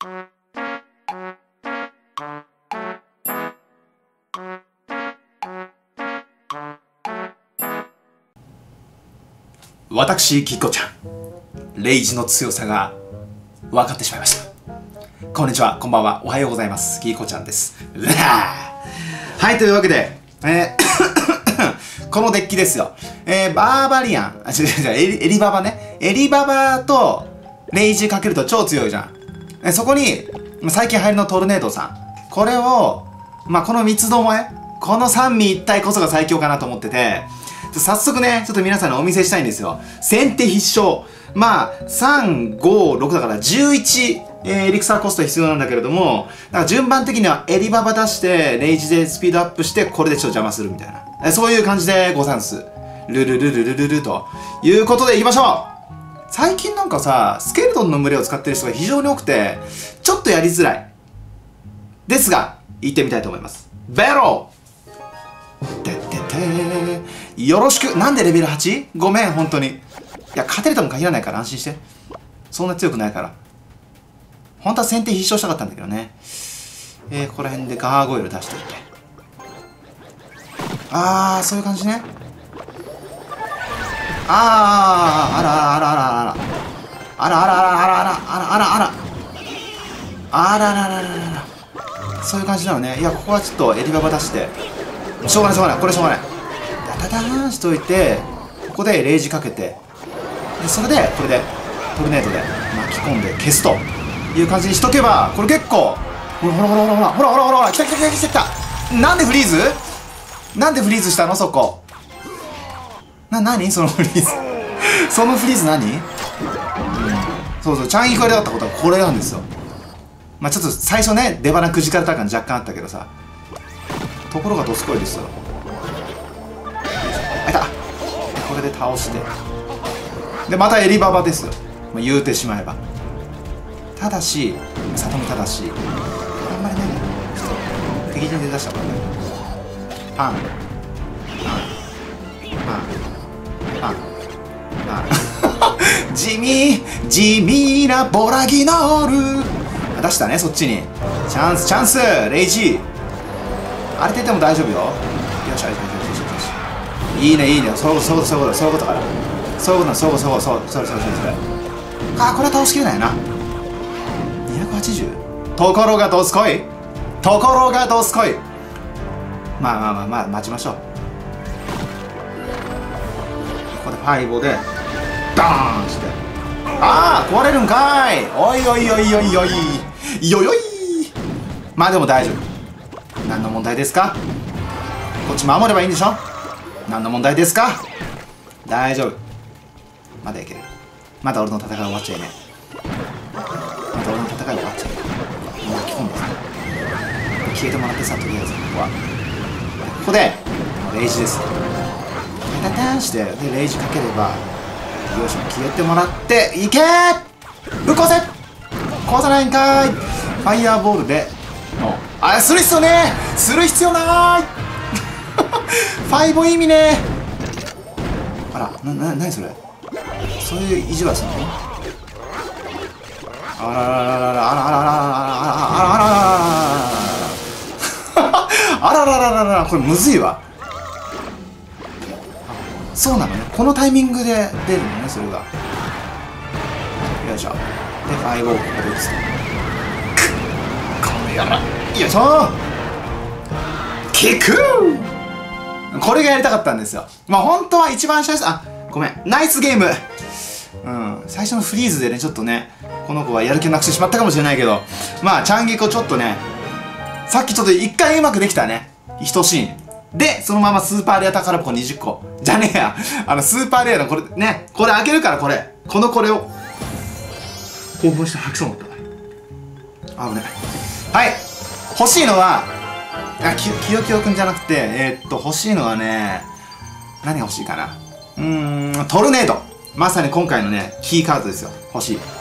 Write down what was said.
私、キッコちゃん、レイジの強さが分かってしまいました。こんにちは、こんばんは、おはようございます。キッコちゃんです。はい、というわけで、このデッキですよ。バーバリアン、エリババね。エリババとレイジかけると超強いじゃん。そこに、最近流行りのトルネードさん。これを、この三つどもえ、この三位一体こそが最強かなと思ってて、早速ね、ちょっと皆さんにお見せしたいんですよ。先手必勝。3、5、6だから11、エリクサーコスト必要なんだけれども、だから順番的にはエリババ出して、レイジでスピードアップして、これでちょっと邪魔するみたいな。そういう感じでござんす。ルルルルルルルということでいきましょう。最近なんかさ、スケルトンの群れを使ってる人が非常に多くて、ちょっとやりづらい。ですが、行ってみたいと思います。ベロよろしく。なんでレベル 8？ ごめん、本当に。いや、勝てるとも限らないから安心して。そんな強くないから。本当は先手必勝したかったんだけどね。ここら辺でガーゴイル出しといて。そういう感じね。あらあらあらあらあらあらあらあらあらあらあらあらあららららら、そういう感じなのね。いや、ここはちょっとエリババ出して、しょうがないしょうがない、これしょうがない。ダダダーンしといて、ここでレイジかけて、でそれでこれでトルネードで巻き込んで消すという感じにしとけば、これ結構、ほらほらほらほらほらほらほらほらほら、来た来た来た来た来た。なんでフリーズ？なんでフリーズしたのそこ。何そのフリーズ。そのフリーズ何？そうそう、チャンイク割りだったことはこれなんですよ。ちょっと最初ね、出花くじかれた感若干あったけどさ、ところがどすこいですよ。あいた。これで倒して、でまたエリババですよ、言うてしまえば。ただし、里見ただし、あんまりね、ちょっと敵陣で出したからね。パンパン地味なボラギノール出したね。そっちにチャンスチャンス。レイジあれって言っても大丈夫よ。よしよしよしよしよし、いいねいいね。そういうことそういうことから、そういうことそういうことそうそれこれは倒しきれないな。280。ところがどすこい、ところがどすこい。待ちましょう。ここで5でダーンして、壊れるんかい。おいおいおいおいおいよよい。でも大丈夫。何の問題ですか。こっち守ればいいんでしょ。何の問題ですか。大丈夫。まだいける。まだ俺の戦い終わっちゃいねえ。まだ俺の戦い終わっちゃいねえ。巻き込んでさ、消えてもらってさ、とりあえずここはここでレイジです。タタタンして、でレイジかければ、よいしょ、消えてもらって、いけー、ぶっ壊せ、壊さないんかーい。ファイヤーボールでする必要ねー、する必要なーい。ファイボ意味ねー。何それ、そういう意地はするの。あららららららららららららあららららら、これむずいわ。そうなのね、このタイミングで出るのね、それが。よいしょ。で、5をここで打つと。これやら、よいしょ。キック。これがやりたかったんですよ。本当は一番最初、ごめん、ナイスゲーム。最初のフリーズでね、ちょっとね、この子はやる気なくしてしまったかもしれないけど、チャンゲコちょっとね、さっきちょっと一回うまくできたね。一シーン。で、そのままスーパーレア宝箱20個。じゃねえや。スーパーレアのこれね、これ開けるからこれを。興奮して吐きそうになった。危ない。はい。欲しいのは、きよきよくんじゃなくて、欲しいのはね、何が欲しいかな。トルネード。まさに今回のね、キーカードですよ。欲しい。